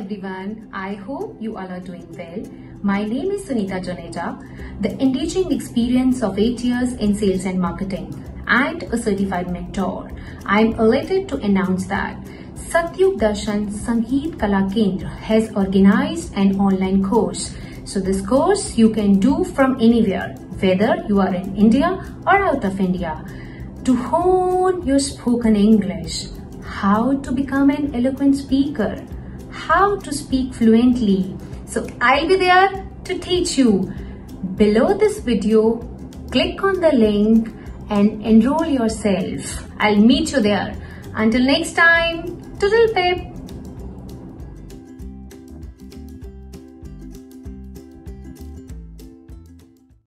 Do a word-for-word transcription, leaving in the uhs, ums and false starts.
everyone. I hope you all are doing well. My name is Sunita Joneja, the engaging experience of eight years in sales and marketing and a certified mentor. I am elated to announce that Satyug Darshan Sangeet Kala Kendra has organized an online course. So this course you can do from anywhere, whether you are in India or out of India, to hone your spoken English, how to become an eloquent speaker, how to speak fluently. So I'll be there to teach you. Below this video, click on the link and enroll yourself. I'll meet you there. Until next time, toodle pip.